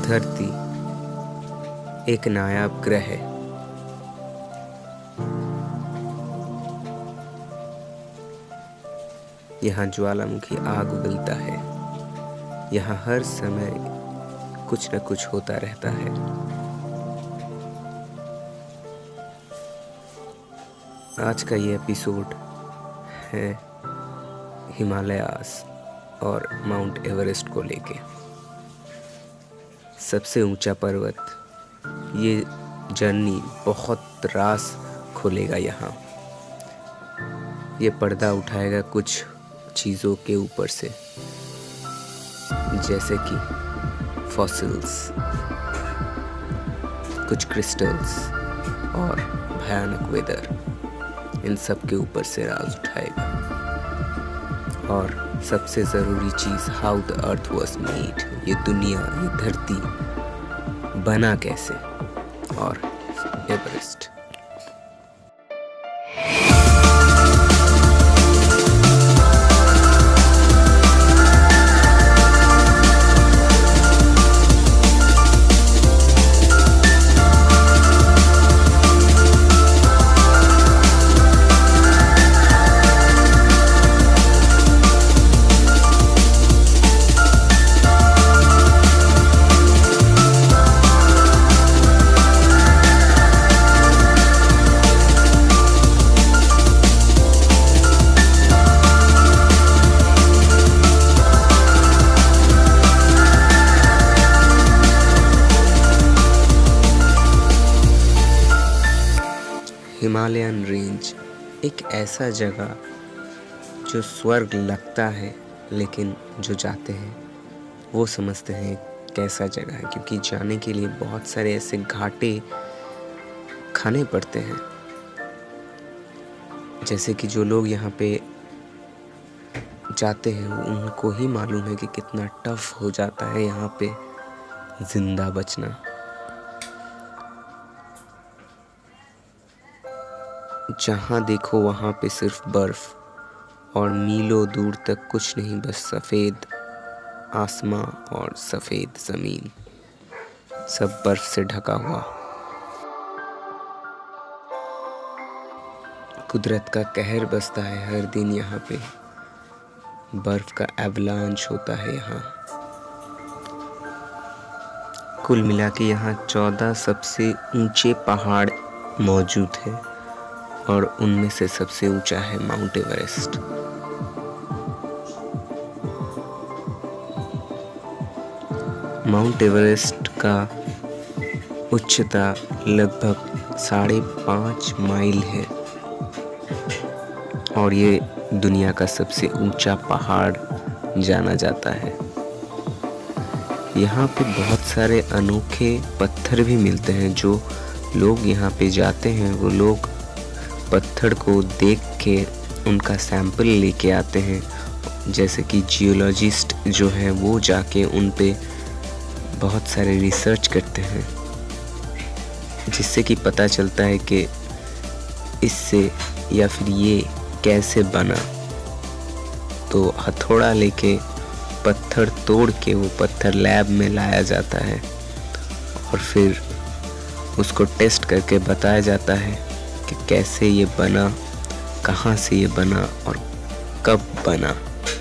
धरती एक नायाब ग्रह है। यहाँ ज्वालामुखी आग उगलता है। यहाँ हर समय कुछ न कुछ होता रहता है। आज का ये एपिसोड है हिमालयास और माउंट एवरेस्ट को लेके। सबसे ऊंचा पर्वत, ये जर्नी बहुत रास खोलेगा। यहाँ ये पर्दा उठाएगा कुछ चीज़ों के ऊपर से, जैसे कि फॉसिल्स, कुछ क्रिस्टल्स और भयानक वेदर। इन सब के ऊपर से राज उठाएगा। और सबसे ज़रूरी चीज़, how the earth was made, ये दुनिया, ये धरती बना कैसे, और एवरेस्ट। हिमालयन रेंज एक ऐसा जगह जो स्वर्ग लगता है, लेकिन जो जाते हैं वो समझते हैं कैसा जगह है, क्योंकि जाने के लिए बहुत सारे ऐसे घाटे खाने पड़ते हैं। जैसे कि जो लोग यहाँ पे जाते हैं उनको ही मालूम है कि कितना टफ हो जाता है यहाँ पे जिंदा बचना। जहाँ देखो वहाँ पे सिर्फ बर्फ और मीलों दूर तक कुछ नहीं, बस सफ़ेद आसमां और सफ़ेद ज़मीन, सब बर्फ से ढका हुआ। कुदरत का कहर बसता है हर दिन यहाँ पे। बर्फ का एवलांच होता है यहाँ। कुल मिला के यहाँ 14 सबसे ऊंचे पहाड़ मौजूद है, और उनमें से सबसे ऊंचा है माउंट एवरेस्ट। माउंट एवरेस्ट का उच्चता लगभग 5.5 माइल है, और ये दुनिया का सबसे ऊंचा पहाड़ जाना जाता है। यहाँ पे बहुत सारे अनोखे पत्थर भी मिलते हैं। जो लोग यहाँ पे जाते हैं वो लोग पत्थर को देख के उनका सैंपल लेके आते हैं। जैसे कि जियोलॉजिस्ट जो हैं वो जाके उन पे बहुत सारे रिसर्च करते हैं, जिससे कि पता चलता है कि इससे या फिर ये कैसे बना। तो हथौड़ा लेके पत्थर तोड़ के वो पत्थर लैब में लाया जाता है, और फिर उसको टेस्ट करके बताया जाता है कि कैसे ये बना, कहाँ से ये बना और कब बना।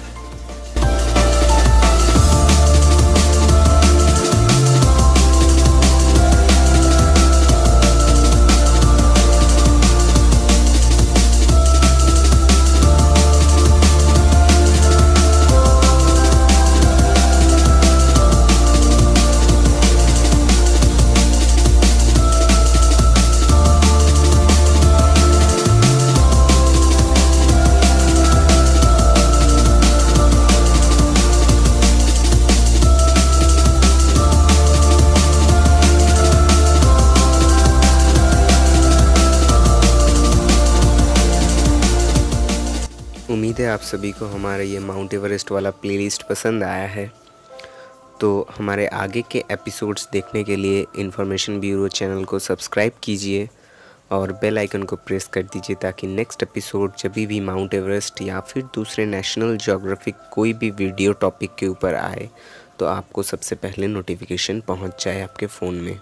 उम्मीद है आप सभी को हमारा ये माउंट एवरेस्ट वाला प्लेलिस्ट पसंद आया है। तो हमारे आगे के एपिसोड्स देखने के लिए इन्फॉर्मेशन ब्यूरो चैनल को सब्सक्राइब कीजिए और बेल आइकन को प्रेस कर दीजिए, ताकि नेक्स्ट एपिसोड जब भी माउंट एवरेस्ट या फिर दूसरे नेशनल ज्योग्राफिक कोई भी वीडियो टॉपिक के ऊपर आए तो आपको सबसे पहले नोटिफिकेशन पहुंच जाए आपके फ़ोन में।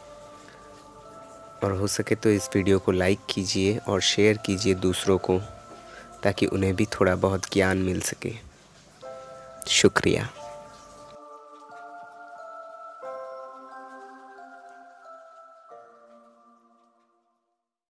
और हो सके तो इस वीडियो को लाइक कीजिए और शेयर कीजिए दूसरों को, ताकि उन्हें भी थोड़ा बहुत ज्ञान मिल सके। शुक्रिया।